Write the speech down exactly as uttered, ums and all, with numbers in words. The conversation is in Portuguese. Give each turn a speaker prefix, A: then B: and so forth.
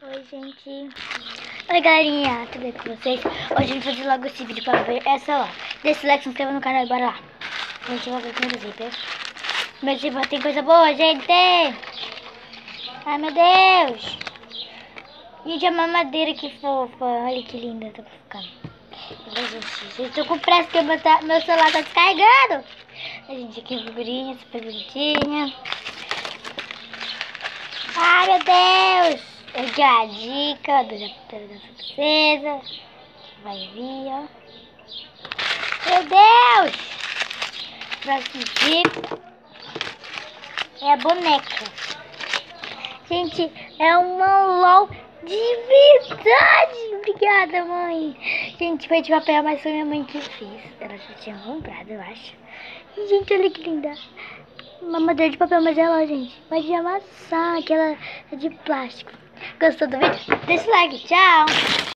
A: Oi, gente. Oi, galerinha. Tudo bem com vocês? Hoje eu vou fazer logo esse vídeo pra ver essa lá. Deixa o like, se inscreva no canal e bora lá. A gente vai ver o primeiro vídeo. Meu Deus, tem coisa boa, gente. Ai, meu Deus. Gente, a mamadeira que fofa. Olha que linda. Tô ficando. Gente, eu tô com pressa porque meu, tá, meu celular tá descarregando. A gente, aqui figurinha, super bonitinha. Ai, meu Deus. Aqui ó, a dica do Japão da Princesa. Vai vir, ó. Meu Deus. Próximo dica é a boneca. Gente, é uma LOL de verdade. Obrigada, mãe. Gente, foi de papel, mas foi minha mãe que fez. Ela já tinha comprado, eu acho. E, gente, olha que linda. Uma madeira de papel, mas ela, gente, vai de amassar, aquela é de plástico. Gostou do vídeo? Deixa o like, tchau!